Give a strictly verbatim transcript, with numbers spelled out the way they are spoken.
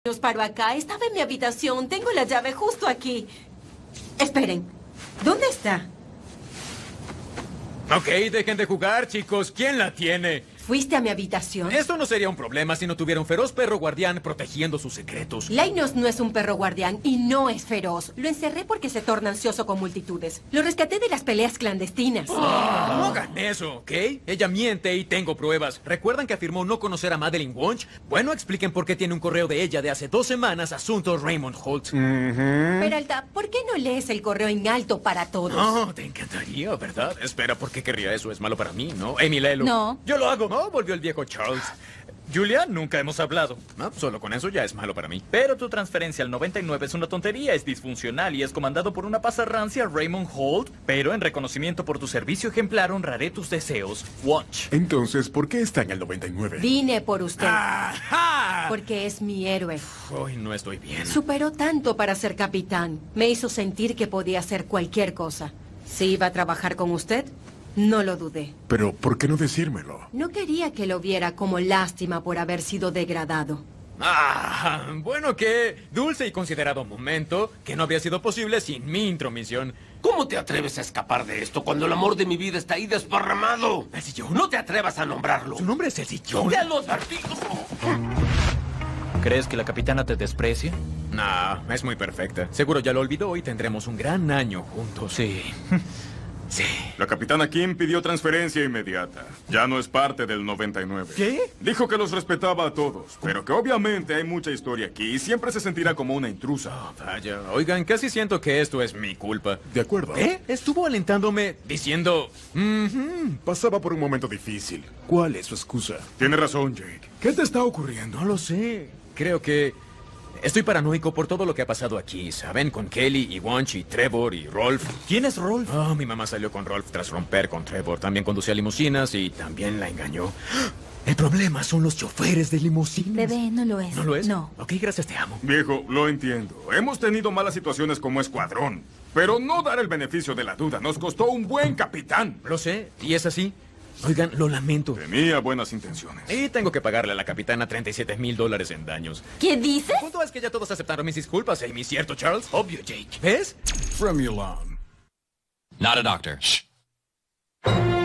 Los paro acá. Estaba en mi habitación. Tengo la llave justo aquí. Esperen. ¿Dónde está? Ok, dejen de jugar, chicos. ¿Quién la tiene? ¿Fuiste a mi habitación? Esto no sería un problema si no tuviera un feroz perro guardián protegiendo sus secretos. Lainos no es un perro guardián y no es feroz. Lo encerré porque se torna ansioso con multitudes. Lo rescaté de las peleas clandestinas. Oh, no hagan eso, ¿ok? Ella miente y tengo pruebas. ¿Recuerdan que afirmó no conocer a Madeline Wunsch? Bueno, expliquen por qué tiene un correo de ella de hace dos semanas, asunto Raymond Holt. Uh-huh. Peralta, ¿por qué no lees el correo en alto para todos? Oh, te encantaría, ¿verdad? Espera, ¿por qué querría eso? Es malo para mí, ¿no? Amy, léelo. No. Yo lo hago. No, volvió el viejo Charles. Julia, nunca hemos hablado. No, solo con eso ya es malo para mí. Pero tu transferencia al noventa y nueve es una tontería, es disfuncional y es comandado por una pasarrancia Raymond Holt. Pero en reconocimiento por tu servicio ejemplar honraré tus deseos. Watch. Entonces, ¿por qué está en el noventa y nueve? Vine por usted. ¡Ajá! Porque es mi héroe. Hoy no estoy bien. Superó tanto para ser capitán. Me hizo sentir que podía hacer cualquier cosa. Si iba a trabajar con usted, no lo dudé. Pero, ¿por qué no decírmelo? No quería que lo viera como lástima por haber sido degradado. Ah, bueno, qué dulce y considerado momento que no habría sido posible sin mi intromisión. ¿Cómo te atreves a escapar de esto cuando el amor de mi vida está ahí desparramado? ¿El sillón? No te atrevas a nombrarlo. ¿Su nombre es el sillón? ¡Ya lo advertí! ¿Crees que la capitana te desprecia? No, es muy perfecta. Seguro ya lo olvidó y tendremos un gran año juntos. Sí. Sí. La capitana Kim pidió transferencia inmediata. Ya no es parte del noventa y nueve. ¿Qué? Dijo que los respetaba a todos, pero que obviamente hay mucha historia aquí y siempre se sentirá como una intrusa. Oh, vaya, oigan, casi siento que esto es mi culpa. De acuerdo. ¿Eh? Estuvo alentándome diciendo... "Mhm". Pasaba por un momento difícil. ¿Cuál es su excusa? Tiene razón, Jake. ¿Qué te está ocurriendo? No lo sé. Creo que... Estoy paranoico por todo lo que ha pasado aquí, ¿saben? Con Kelly y Wunsch y Trevor y Rolf. ¿Quién es Rolf? Oh, mi mamá salió con Rolf tras romper con Trevor. También conducía limusinas y también la engañó. El problema son los choferes de limusinas. Bebé, no lo es. ¿No lo es? No. Ok, gracias, te amo. Viejo, lo entiendo. Hemos tenido malas situaciones como escuadrón. Pero no dar el beneficio de la duda nos costó un buen capitán. Lo sé, y es así. Oigan, lo lamento. Tenía buenas intenciones. Y tengo que pagarle a la capitana treinta y siete mil dólares en daños. ¿Qué dices? El punto es que ya todos aceptaron mis disculpas, Amy, ¿cierto, Charles? Obvio, Jake. ¿Ves? From Milan. Not a doctor. Shh.